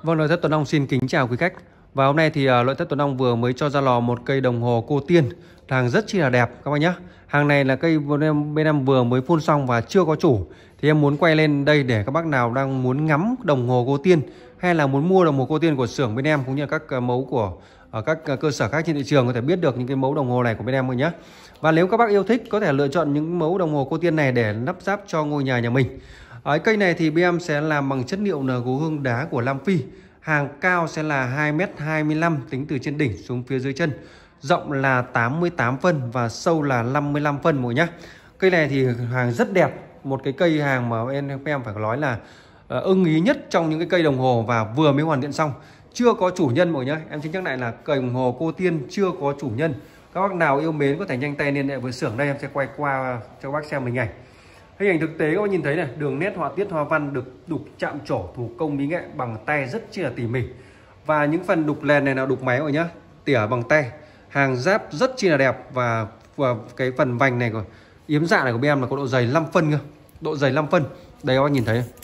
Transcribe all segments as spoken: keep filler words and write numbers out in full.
Vâng, Nội thất Tuấn Long xin kính chào quý khách. Và hôm nay thì uh, Nội thất Tuấn Long vừa mới cho ra lò một cây đồng hồ cô tiên, hàng rất chi là đẹp các bác nhé. Hàng này là cây bên em, bên em vừa mới phun xong và chưa có chủ. Thì em muốn quay lên đây để các bác nào đang muốn ngắm đồng hồ cô tiên hay là muốn mua đồng hồ cô tiên của xưởng bên em cũng như là các uh, mẫu của ở các uh, cơ sở khác trên thị trường có thể biết được những cái mẫu đồng hồ này của bên em rồi nhé. Và nếu các bác yêu thích có thể lựa chọn những mẫu đồng hồ cô tiên này để lắp ráp cho ngôi nhà nhà mình. Ở cây này thì bên em sẽ làm bằng chất liệu là gỗ hương đá của Lam Phi. Hàng cao sẽ là hai mét hai mươi lăm tính từ trên đỉnh xuống phía dưới chân. Rộng là tám mươi tám phân và sâu là năm mươi lăm phân mọi nhá. Cây này thì hàng rất đẹp. Một cái cây hàng mà em, em phải nói là uh, ưng ý nhất trong những cái cây đồng hồ và vừa mới hoàn thiện xong. Chưa có chủ nhân mọi nhá. Em xin nhắc lại là cây đồng hồ cô tiên chưa có chủ nhân. Các bác nào yêu mến có thể nhanh tay liên hệ với xưởng đây, em sẽ quay qua cho các bác xem hình ảnh. Hình ảnh thực tế các bác nhìn thấy này, đường nét họa tiết hoa văn được đục chạm trổ thủ công mỹ nghệ bằng tay rất chi là tỉ mỉ. Và những phần đục lèn này là đục máy rồi nhá, tỉa bằng tay. Hàng giáp rất chi là đẹp và, và cái phần vành này của yếm dạ này của bên em là có độ dày năm phân cơ. Độ dày năm phân. Đây các bác nhìn thấy.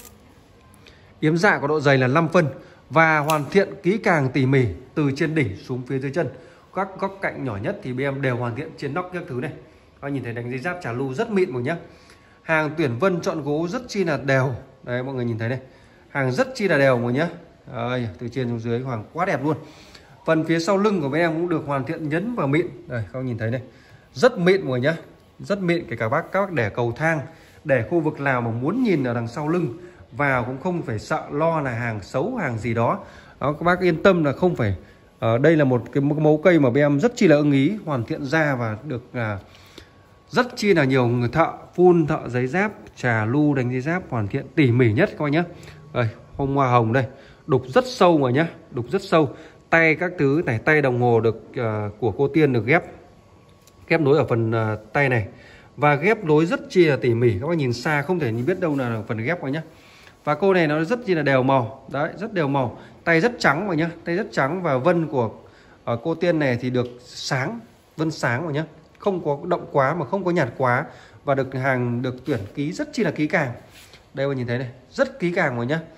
Yếm dạ có độ dày là năm phân và hoàn thiện kỹ càng tỉ mỉ từ trên đỉnh xuống phía dưới chân. Các góc cạnh nhỏ nhất thì bên em đều hoàn thiện trên nóc các thứ này. Các bác nhìn thấy đánh dây giáp trà lưu rất mịn rồi nhá. Hàng tuyển vân chọn gỗ rất chi là đều. Đấy mọi người nhìn thấy đây. Hàng rất chi là đều mọi nhá. Đây, từ trên xuống dưới hoàng quá đẹp luôn. Phần phía sau lưng của bên em cũng được hoàn thiện nhấn và mịn. Đây các bác nhìn thấy đây. Rất mịn mọi nhá. Rất mịn kể cả bác các bác để cầu thang, để khu vực nào mà muốn nhìn ở đằng sau lưng vào cũng không phải sợ lo là hàng xấu hàng gì đó. Đó các bác yên tâm là không phải. Ở đây là một cái mẫu cây mà bên em rất chi là ưng ý, hoàn thiện ra và được à, rất chi là nhiều người thợ phun, thợ giấy giáp, trà lu đánh giấy giáp hoàn thiện tỉ mỉ nhất coi nhá. Đây, hôm hoa hồng đây, đục rất sâu rồi nhá, đục rất sâu. Tay các thứ này, tay đồng hồ được uh, của cô tiên được ghép ghép nối ở phần uh, tay này và ghép nối rất chi là tỉ mỉ. Các bác nhìn xa không thể nhìn biết đâu là phần ghép coi nhá. Và cô này nó rất chi là đều màu, đấy, rất đều màu. Tay rất trắng rồi nhá, tay rất trắng và vân của uh, cô tiên này thì được sáng, vân sáng rồi nhá. Không có động quá mà không có nhạt quá và được hàng được tuyển ký rất chi là kỹ càng. Đây bạn nhìn thấy này, rất kỹ càng rồi nhá.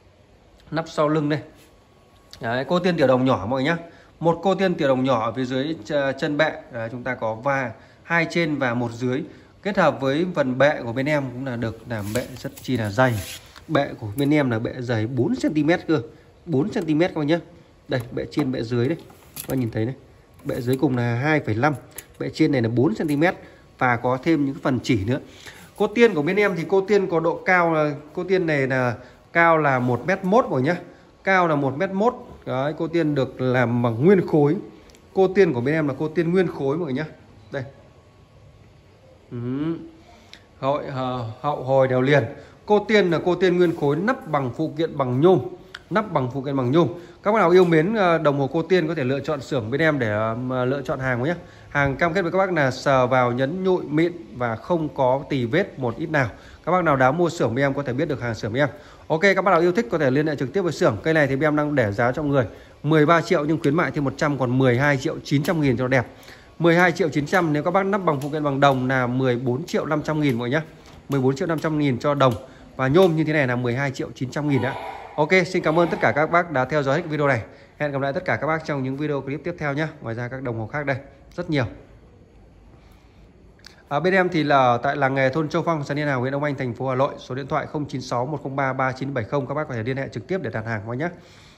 Nắp sau lưng đây. Đấy, cô tiên tiểu đồng nhỏ mọi người nhá. Một cô tiên tiểu đồng nhỏ ở phía dưới chân bệ. Đấy, chúng ta có va hai trên và một dưới. Kết hợp với phần bệ của bên em cũng là được làm bệ rất chi là dày. Bệ của bên em là bệ dày bốn xăng ti mét cơ. bốn xăng ti mét các bạn nhá. Đây, bệ trên bệ dưới đây. Các bạn nhìn thấy này. Bệ dưới cùng là hai phẩy năm. Bệ trên này là bốn xăng ti mét và có thêm những phần chỉ nữa. Cô tiên của bên em thì cô tiên có độ cao là cô tiên này là cao là một mét một rồi nhá. Cao là một mét một. Đấy, cô tiên được làm bằng nguyên khối. Cô tiên của bên em là cô tiên nguyên khối mọi người nhá. Đây. Ừ. Hậu, hậu hồi đều liền. Cô tiên là cô tiên nguyên khối, nắp bằng phụ kiện bằng nhôm. Nắp bằng phụ kiện bằng nhôm. Các bác nào yêu mến đồng hồ cô tiên có thể lựa chọn xưởng bên em để lựa chọn hàng nhé. Hàng cam kết với các bác là sờ vào nhấn nhụi mịn và không có tì vết một ít nào. Các bác nào đã mua xưởng bên em có thể biết được hàng xưởng bên em. Ok, các bác nào yêu thích có thể liên hệ trực tiếp với xưởng. Cây này thì bên em đang để giá cho người mười ba triệu nhưng khuyến mại thêm một trăm còn mười hai triệu chín trăm nghìn cho đẹp. mười hai triệu chín trăm nếu các bác nắp bằng phụ kiện bằng đồng là mười bốn triệu năm trăm nghìn mọi nhá. mười bốn triệu năm trăm nghìn cho đồng và nhôm như thế này là mười hai triệu chín trăm nghìn đã. Ok, xin cảm ơn tất cả các bác đã theo dõi hết video này. Hẹn gặp lại tất cả các bác trong những video clip tiếp theo nhé. Ngoài ra các đồng hồ khác đây rất nhiều. À, bên em thì là tại làng nghề thôn Châu Phong, xã Liên Hào, huyện Đông Anh, thành phố Hà Nội. Số điện thoại không chín sáu một không ba ba chín bảy không. Các bác có thể liên hệ trực tiếp để đặt hàng qua nhé.